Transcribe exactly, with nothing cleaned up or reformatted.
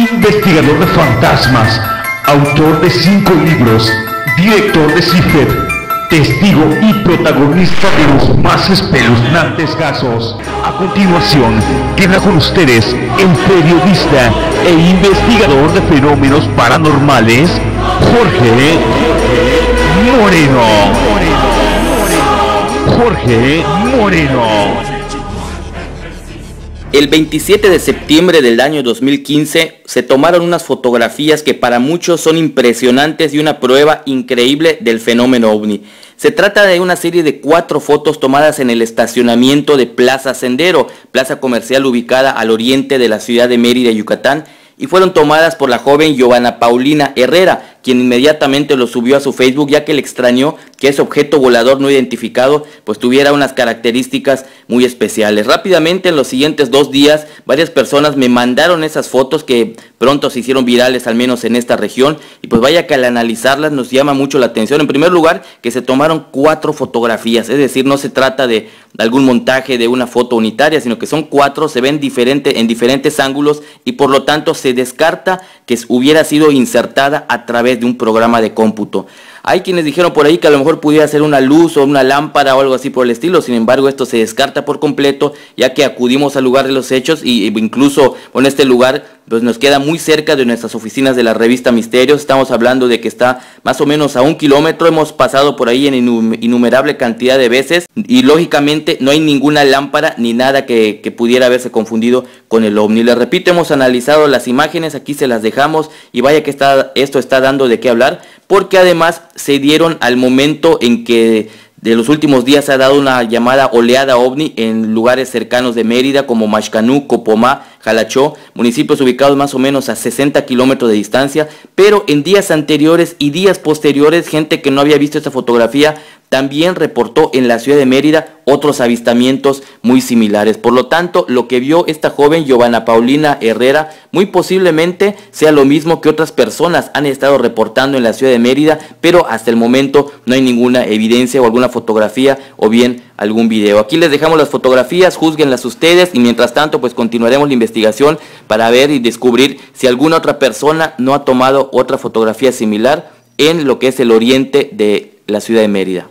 investigador de fantasmas, autor de cinco libros, director de CIFED, testigo y protagonista de los más espeluznantes casos. A continuación, queda con ustedes el periodista e investigador de fenómenos paranormales, Jorge Moreno. Jorge Moreno. El veintisiete de septiembre del año dos mil quince se tomaron unas fotografías que para muchos son impresionantes y una prueba increíble del fenómeno ovni. Se trata de una serie de cuatro fotos tomadas en el estacionamiento de Plaza Sendero, plaza comercial ubicada al oriente de la ciudad de Mérida, Yucatán, y fueron tomadas por la joven Giovanna Paulina Herrera, quien inmediatamente lo subió a su Facebook, ya que le extrañó que ese objeto volador no identificado pues tuviera unas características muy especiales. Rápidamente, en los siguientes dos días, varias personas me mandaron esas fotos que pronto se hicieron virales, al menos en esta región, y pues vaya que al analizarlas nos llama mucho la atención. En primer lugar, que se tomaron cuatro fotografías, es decir, no se trata de, de algún montaje de una foto unitaria, sino que son cuatro, se ven diferente, en diferentes ángulos, y por lo tanto se descarta que hubiera sido insertada a través de un programa de cómputo. Hay quienes dijeron por ahí que a lo mejor pudiera ser una luz o una lámpara o algo así por el estilo. Sin embargo, esto se descarta por completo, ya que acudimos al lugar de los hechos y incluso en este lugar pues nos queda muy cerca de nuestras oficinas de la revista Misterios. Estamos hablando de que está más o menos a un kilómetro. Hemos pasado por ahí en innumerable cantidad de veces y lógicamente no hay ninguna lámpara ni nada que, que pudiera haberse confundido con el ovni. Les repito, hemos analizado las imágenes, aquí se las dejamos y vaya que está, esto está dando de qué hablar, porque además se dieron al momento en que de los últimos días se ha dado una llamada oleada ovni en lugares cercanos de Mérida como Maxcanú, Copomá, Jalachó, municipios ubicados más o menos a sesenta kilómetros de distancia, pero en días anteriores y días posteriores, gente que no había visto esta fotografía también reportó en la ciudad de Mérida otros avistamientos muy similares. Por lo tanto, lo que vio esta joven Giovanna Paulina Herrera muy posiblemente sea lo mismo que otras personas han estado reportando en la ciudad de Mérida, pero hasta el momento no hay ninguna evidencia o alguna fotografía o bien algún video. Aquí les dejamos las fotografías, júzguenlas ustedes y mientras tanto pues continuaremos la investigación para ver y descubrir si alguna otra persona no ha tomado otra fotografía similar en lo que es el oriente de la ciudad de Mérida.